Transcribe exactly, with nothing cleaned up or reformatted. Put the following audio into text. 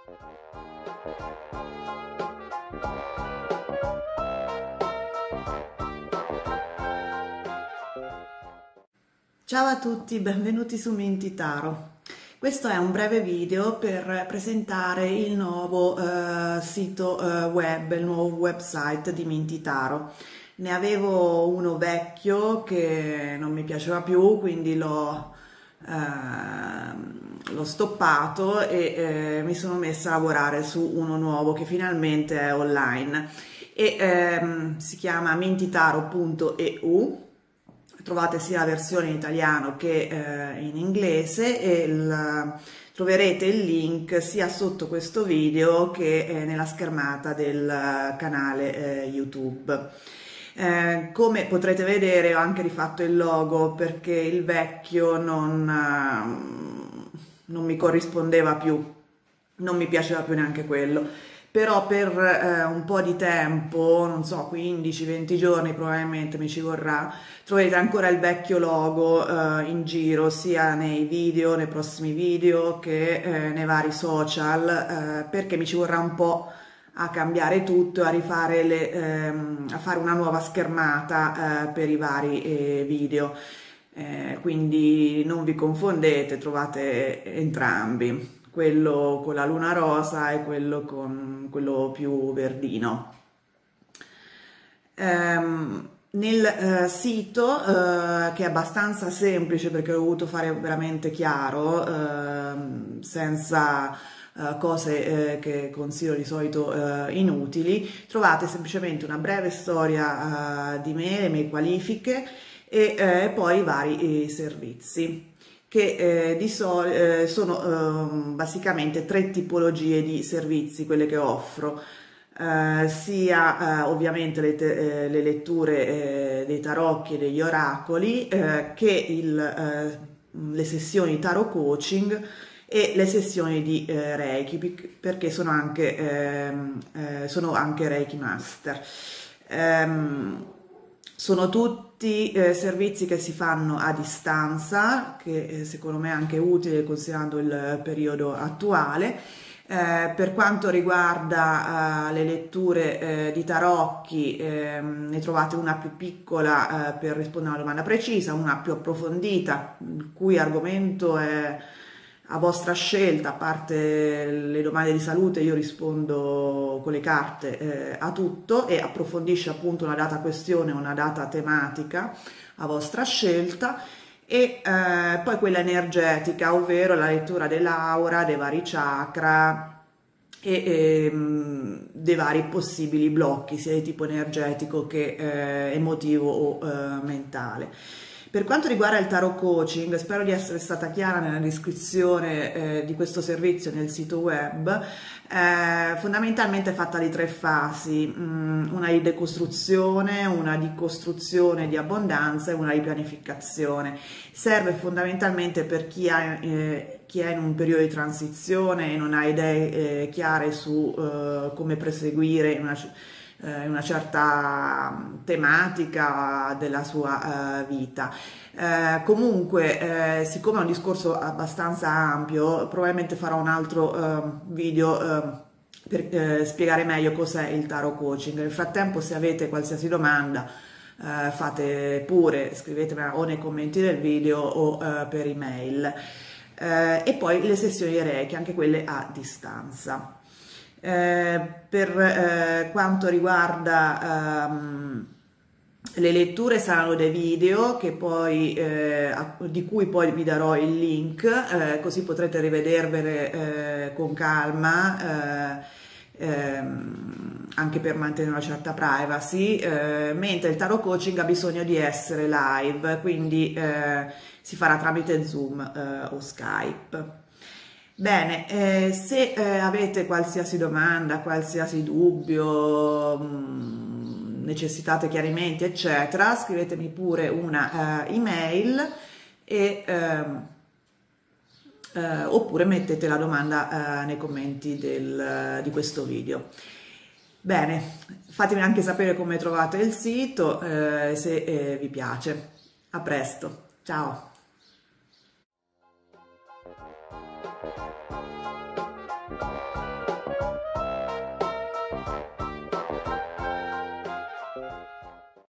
Ciao a tutti, benvenuti su Minty Tarot. Questo è un breve video per presentare il nuovo eh, sito eh, web, il nuovo website di Minty Tarot. Ne avevo uno vecchio che non mi piaceva più, quindi l'ho eh, l'ho stoppato e eh, mi sono messa a lavorare su uno nuovo che finalmente è online e ehm, si chiama minty tarot punto e u. Trovate sia la versione in italiano che eh, in inglese e il, troverete il link sia sotto questo video che eh, nella schermata del canale eh, YouTube. Eh, come potrete vedere ho anche rifatto il logo perché il vecchio non, eh, non mi corrispondeva più, non mi piaceva più neanche quello. Però per eh, un po' di tempo, non so, quindici venti giorni probabilmente mi ci vorrà, troverete ancora il vecchio logo eh, in giro, sia nei video, nei prossimi video, che eh, nei vari social, eh, perché mi ci vorrà un po' a cambiare tutto, a rifare le, ehm, a fare una nuova schermata eh, per i vari eh, video. Eh, quindi non vi confondete, trovate entrambi, quello con la luna rosa e quello con quello più verdino. Ehm, nel eh, sito, eh, che è abbastanza semplice perché l'ho voluto fare veramente chiaro, eh, senza eh, cose eh, che considero di solito eh, inutili, trovate semplicemente una breve storia eh, di me, le mie qualifiche e eh, poi i vari eh, servizi, che eh, di sol eh, sono eh, basicamente tre tipologie di servizi, quelle che offro, eh, sia eh, ovviamente le, eh, le letture eh, dei tarocchi e degli oracoli, eh, che il, eh, le sessioni tarot coaching e le sessioni di eh, Reiki, perché sono anche, ehm, eh, sono anche Reiki Master. Ehm, sono tutti eh, servizi che si fanno a distanza, che eh, secondo me è anche utile considerando il periodo attuale. Eh, per quanto riguarda eh, le letture eh, di tarocchi, eh, ne trovate una più piccola eh, per rispondere a una domanda precisa, una più approfondita, il cui argomento è a vostra scelta. A parte le domande di salute, io rispondo con le carte eh, a tutto e approfondisce appunto una data questione, una data tematica a vostra scelta. E eh, poi quella energetica, ovvero la lettura dell'aura, dei vari chakra e, e dei vari possibili blocchi, sia di tipo energetico che eh, emotivo o eh, mentale. Per quanto riguarda il tarot coaching, spero di essere stata chiara nella descrizione eh, di questo servizio nel sito web. Eh, fondamentalmente è fatta di tre fasi, mh, una di decostruzione, una di costruzione di abbondanza e una di pianificazione. Serve fondamentalmente per chi, ha, eh, chi è in un periodo di transizione e non ha idee eh, chiare su eh, come proseguire in una in una certa tematica della sua uh, vita. Uh, comunque, uh, siccome è un discorso abbastanza ampio, probabilmente farò un altro uh, video uh, per uh, spiegare meglio cos'è il tarot coaching. Nel frattempo, se avete qualsiasi domanda, uh, fate pure, scrivetemela o nei commenti del video o uh, per email. Uh, e poi le sessioni Reiki, anche quelle a distanza. Eh, per eh, quanto riguarda ehm, le letture, saranno dei video che poi, eh, di cui poi vi darò il link, eh, così potrete rivedervele eh, con calma, eh, ehm, anche per mantenere una certa privacy, eh, mentre il tarot coaching ha bisogno di essere live, quindi eh, si farà tramite Zoom eh, o Skype. Bene, eh, se eh, avete qualsiasi domanda, qualsiasi dubbio, mh, necessitate chiarimenti, eccetera, scrivetemi pure una uh, email e, ehm, eh, oppure mettete la domanda uh, nei commenti del, uh, di questo video. Bene, fatemi anche sapere come trovate il sito, eh, se eh, vi piace. A presto, ciao!